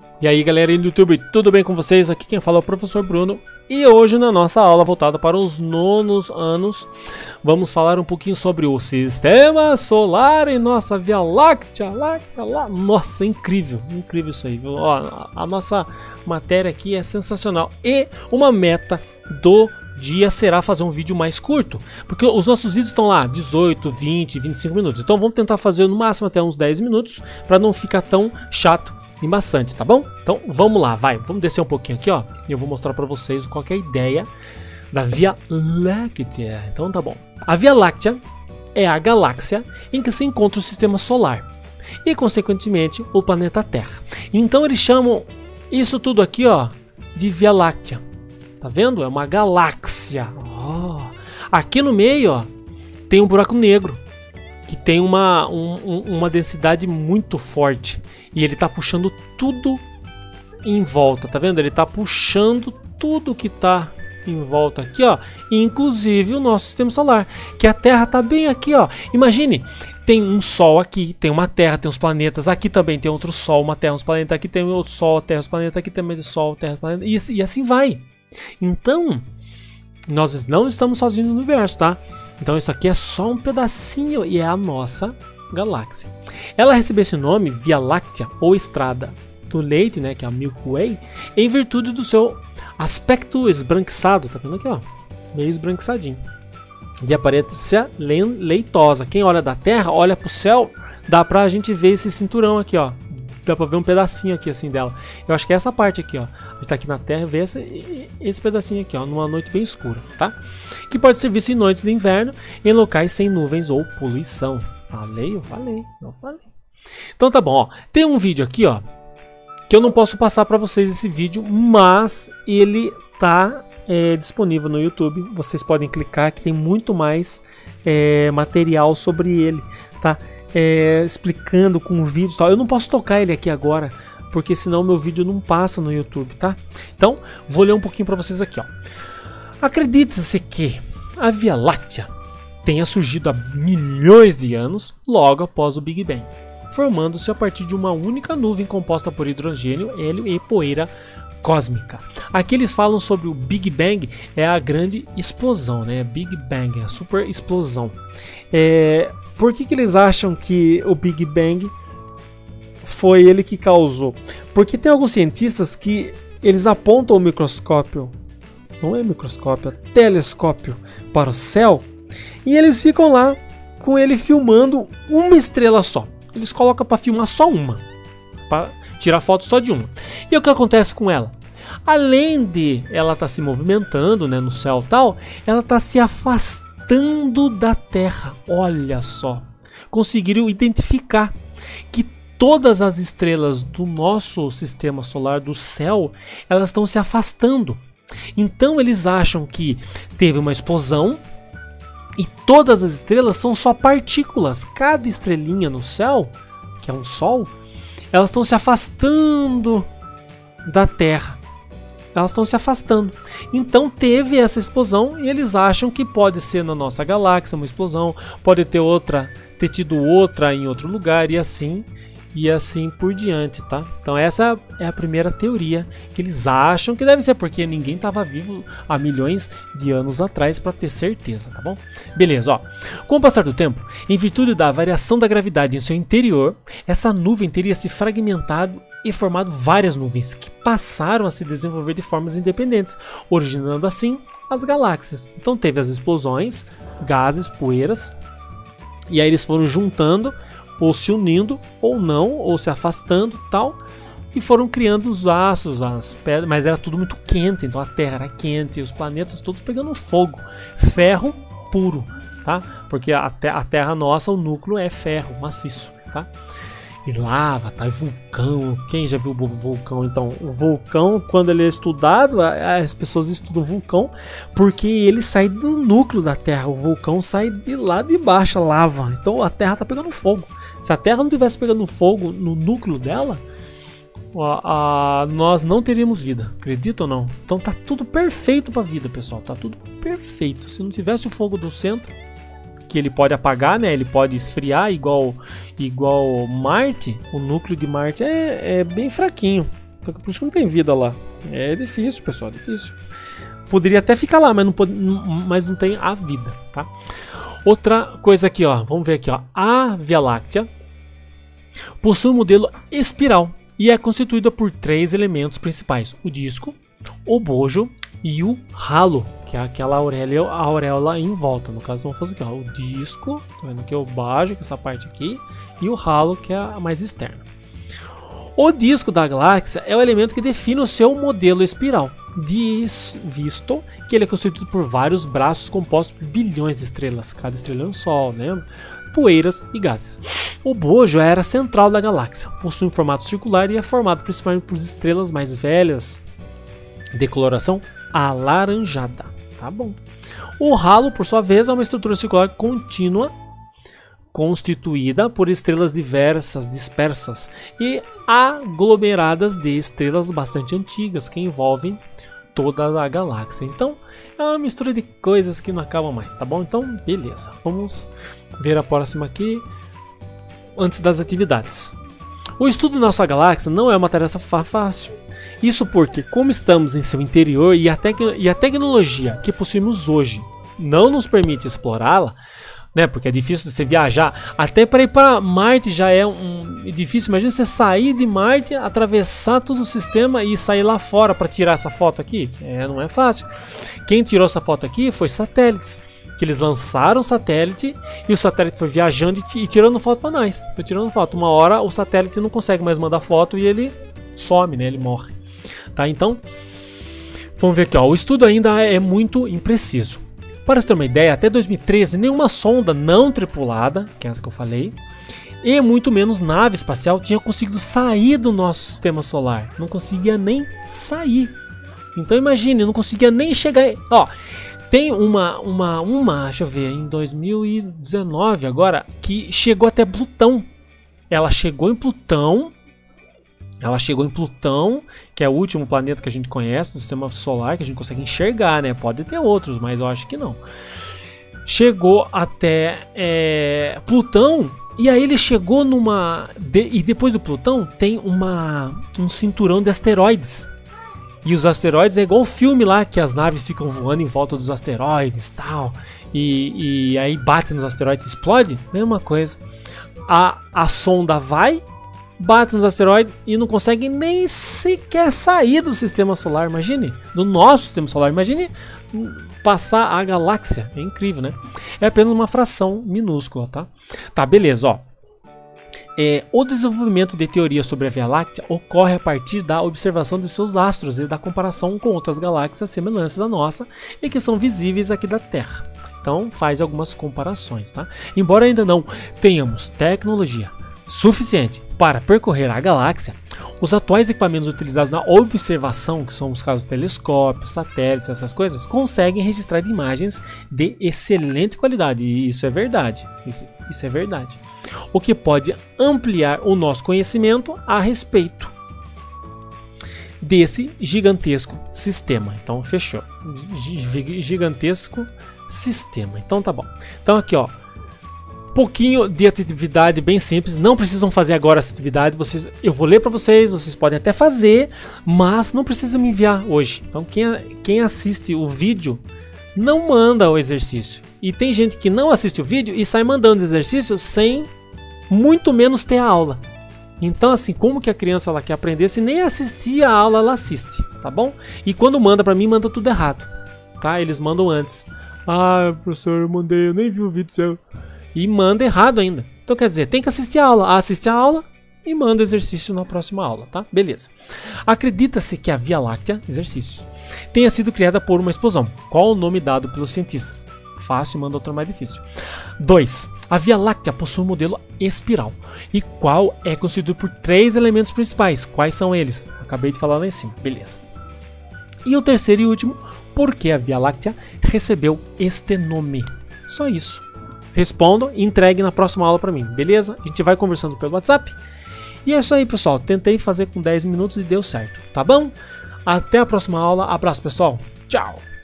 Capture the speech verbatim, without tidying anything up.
E aí galera do YouTube, tudo bem com vocês? Aqui quem fala é o professor Bruno. E hoje na nossa aula voltada para os nonos anos, vamos falar um pouquinho sobre o Sistema Solar e nossa Via Láctea, Láctea, lá. Nossa, incrível, incrível isso aí, viu? Ó, a, a nossa matéria aqui é sensacional. E uma meta do dia será fazer um vídeo mais curto, porque os nossos vídeos estão lá dezoito, vinte, vinte e cinco minutos. Então vamos tentar fazer no máximo até uns dez minutos, para não ficar tão chato e maçante, tá bom? Então vamos lá, vai, vamos descer um pouquinho aqui, ó, e eu vou mostrar para vocês qual que é a ideia da Via Láctea. Então tá bom. A Via Láctea é a galáxia em que se encontra o Sistema Solar e, consequentemente, o planeta Terra. Então eles chamam isso tudo aqui, ó, de Via Láctea. Tá vendo? É uma galáxia. Oh. Aqui no meio, ó, tem um buraco negro que tem uma, um, uma densidade muito forte. E ele tá puxando tudo em volta, tá vendo? Ele tá puxando tudo que tá em volta aqui, ó. Inclusive o nosso Sistema Solar, que a Terra tá bem aqui, ó. Imagine, tem um Sol aqui, tem uma Terra, tem uns planetas. Aqui também tem outro Sol, uma Terra, uns planetas. Aqui tem outro Sol, Terra, os planetas. Aqui também tem Sol, Terra, planeta. E, e assim vai. Então, nós não estamos sozinhos no universo, tá? Então isso aqui é só um pedacinho e é a nossa galáxia. Ela recebeu esse nome, Via Láctea, ou Estrada do Leite, né, que é a Milky Way, em virtude do seu aspecto esbranquiçado, tá vendo aqui, ó? Meio esbranquiçadinho. De aparência leitosa. Quem olha da Terra, olha pro céu, dá pra gente ver esse cinturão aqui, ó. Dá pra ver um pedacinho aqui assim dela. Eu acho que é essa parte aqui, ó. A gente tá aqui na Terra e vê essa, esse pedacinho aqui, ó, numa noite bem escura, tá? Que pode ser visto em noites de inverno, em locais sem nuvens ou poluição. Falei, eu falei, eu falei. Então tá bom, ó. Tem um vídeo aqui, ó, que eu não posso passar pra vocês esse vídeo, mas ele tá é, disponível no YouTube. Vocês podem clicar que tem muito mais é, material sobre ele, tá? É, explicando com vídeo e tal. Eu não posso tocar ele aqui agora, porque senão meu vídeo não passa no YouTube, tá? Então, vou ler um pouquinho para vocês aqui, ó. Acredita-se que a Via Láctea tenha surgido há milhões de anos logo após o Big Bang, formando-se a partir de uma única nuvem composta por hidrogênio, hélio e poeira cósmica. Aqui eles falam sobre o Big Bang, é a grande explosão, né? Big Bang, a super explosão. É... Por que que eles acham que o Big Bang foi ele que causou? Porque tem alguns cientistas que eles apontam o microscópio, não é microscópio, é telescópio, para o céu, e eles ficam lá com ele filmando uma estrela só. Eles colocam para filmar só uma, para tirar foto só de uma. E o que acontece com ela? Além de ela estar tá se movimentando, né, no céu e tal, ela está se afastando da Terra. Olha só, conseguiram identificar que todas as estrelas do nosso sistema solar, do céu, elas estão se afastando. Então eles acham que teve uma explosão e todas as estrelas são só partículas. Cada estrelinha no céu, que é um Sol, elas estão se afastando da Terra. Elas estão se afastando. Então teve essa explosão e eles acham que pode ser na nossa galáxia uma explosão, pode ter outra, ter tido outra em outro lugar e assim e assim por diante, tá? Então essa é a primeira teoria que eles acham que deve ser, porque ninguém estava vivo há milhões de anos atrás para ter certeza, tá bom? Beleza, ó. Com o passar do tempo, em virtude da variação da gravidade em seu interior, essa nuvem teria se fragmentado e formado várias nuvens que passaram a se desenvolver de formas independentes, originando assim as galáxias. Então teve as explosões, gases, poeiras, e aí eles foram juntando, ou se unindo, ou não, ou se afastando, tal, e foram criando os aços, as pedras, mas era tudo muito quente, então a Terra era quente, e os planetas todos pegando fogo, ferro puro, tá? Porque a, te a Terra nossa, o núcleo é ferro maciço, tá? E lava, tá? E vulcão. Quem já viu o vulcão? Então, o vulcão, quando ele é estudado, as pessoas estudam o vulcão porque ele sai do núcleo da Terra. O vulcão sai de lá de baixo, a lava. Então a Terra tá pegando fogo. Se a Terra não tivesse pegando fogo no núcleo dela, a, a, nós não teríamos vida. Acredita ou não? Então tá tudo perfeito pra vida, pessoal. Tá tudo perfeito. Se não tivesse o fogo do centro, que ele pode apagar, né? Ele pode esfriar igual igual Marte. O núcleo de Marte é, é bem fraquinho. Só que por isso que não tem vida lá. É difícil, pessoal, é difícil. Poderia até ficar lá, mas não, pode, mas não tem a vida, tá? Outra coisa aqui, ó, vamos ver aqui, ó. A Via Láctea possui um modelo espiral e é constituída por três elementos principais: o disco, o bojo e o halo, que é aquela auréola, a auréola em volta. No caso, vamos fazer aqui, ó, o disco, tá vendo aqui é o bojo, que é essa parte aqui, e o halo, que é a mais externa. O disco da galáxia é o elemento que define o seu modelo espiral, diz, visto que ele é constituído por vários braços compostos por bilhões de estrelas, cada estrela é um sol, né? Poeiras e gases. O bojo é a era central da galáxia, possui um formato circular e é formado principalmente por estrelas mais velhas, de coloração alaranjada. Tá bom. O halo, por sua vez, é uma estrutura circular contínua, constituída por estrelas diversas, dispersas e aglomeradas de estrelas bastante antigas que envolvem toda a galáxia. Então, é uma mistura de coisas que não acabam mais, tá bom? Então, beleza. Vamos ver a próxima aqui, antes das atividades. O estudo da nossa galáxia não é uma tarefa fácil. Isso porque, como estamos em seu interior e a, e a tecnologia que possuímos hoje não nos permite explorá-la, né? Porque é difícil você viajar. Até para ir para Marte já é um difícil. Imagina você sair de Marte, atravessar todo o sistema e sair lá fora para tirar essa foto aqui. É, não é fácil. Quem tirou essa foto aqui foi satélites. Que eles lançaram o satélite e o satélite foi viajando e, e tirando foto para nós. Foi tirando foto. Uma hora o satélite não consegue mais mandar foto e ele some, né? Ele morre. Tá? Então, vamos ver aqui. Ó. O estudo ainda é muito impreciso. Para você ter uma ideia, até dois mil e treze, nenhuma sonda não tripulada, que é essa que eu falei, e muito menos nave espacial, tinha conseguido sair do nosso sistema solar. Não conseguia nem sair. Então imagine, não conseguia nem chegar... Ó, tem uma, uma, uma, deixa eu ver, em dois mil e dezenove agora, que chegou até Plutão. Ela chegou em Plutão... Ela chegou em Plutão, que é o último planeta que a gente conhece do sistema solar, que a gente consegue enxergar, né? Pode ter outros, mas eu acho que não. Chegou até é, Plutão, e aí ele chegou numa... De, e depois do Plutão tem uma, um cinturão de asteroides. E os asteroides é igual o filme lá, que as naves ficam voando em volta dos asteroides tal, e, e aí bate nos asteroides e explode. Mesma coisa. A, a sonda vai... bate nos asteroides e não consegue nem sequer sair do sistema solar, imagine, do nosso sistema solar, imagine passar a galáxia, é incrível, né? É apenas uma fração minúscula, tá? Tá, beleza, ó. É, o desenvolvimento de teorias sobre a Via Láctea ocorre a partir da observação de seus astros e da comparação com outras galáxias semelhantes à nossa e que são visíveis aqui da Terra. Então, faz algumas comparações, tá? Embora ainda não tenhamos tecnologia suficiente para percorrer a galáxia, os atuais equipamentos utilizados na observação, que são os casos telescópios, satélites, essas coisas, conseguem registrar imagens de excelente qualidade, e isso é verdade, isso, isso é verdade, o que pode ampliar o nosso conhecimento a respeito desse gigantesco sistema. Então, fechou, gigantesco sistema, então tá bom. Então aqui, ó, pouquinho de atividade bem simples, não precisam fazer agora essa atividade, vocês, eu vou ler para vocês, vocês podem até fazer, mas não precisa me enviar hoje. Então quem, quem assiste o vídeo não manda o exercício. E tem gente que não assiste o vídeo e sai mandando exercício sem muito menos ter a aula. Então assim, como que a criança ela quer aprender se nem assistir a aula ela assiste, tá bom? E quando manda para mim, manda tudo errado, tá? Eles mandam antes. Ah, professor, eu mandei, eu nem vi o vídeo seu. E manda errado ainda. Então quer dizer, tem que assistir a aula. Assiste a aula e manda exercício na próxima aula, tá? Beleza. Acredita-se que a Via Láctea, exercício, tenha sido criada por uma explosão. Qual o nome dado pelos cientistas? Fácil, manda outro mais difícil. dois. A Via Láctea possui um modelo espiral. E qual é constituído por três elementos principais. Quais são eles? Acabei de falar lá em cima. Beleza. E o terceiro e último, por que a Via Láctea recebeu este nome? Só isso. Respondam e entreguem na próxima aula para mim, beleza? A gente vai conversando pelo WhatsApp. E é isso aí, pessoal. Tentei fazer com dez minutos e deu certo, tá bom? Até a próxima aula. Abraço, pessoal. Tchau!